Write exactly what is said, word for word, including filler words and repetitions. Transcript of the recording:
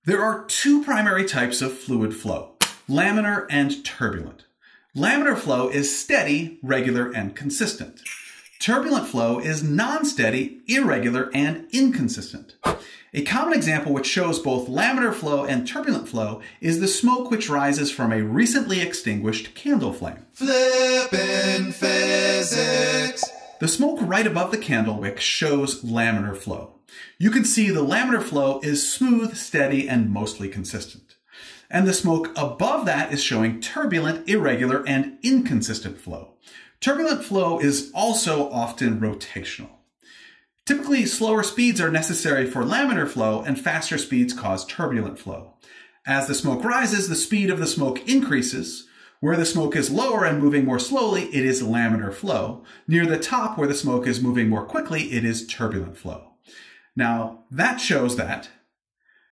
There are two primary types of fluid flow, laminar and turbulent. Laminar flow is steady, regular, and consistent. Turbulent flow is non-steady, irregular, and inconsistent. A common example which shows both laminar flow and turbulent flow is the smoke which rises from a recently extinguished candle flame. Flippin' physics! The smoke right above the candle wick shows laminar flow. You can see the laminar flow is smooth, steady, and mostly consistent. And the smoke above that is showing turbulent, irregular, and inconsistent flow. Turbulent flow is also often rotational. Typically, slower speeds are necessary for laminar flow and faster speeds cause turbulent flow. As the smoke rises, the speed of the smoke increases. Where the smoke is lower and moving more slowly, it is laminar flow. Near the top, where the smoke is moving more quickly, it is turbulent flow. Now, that shows that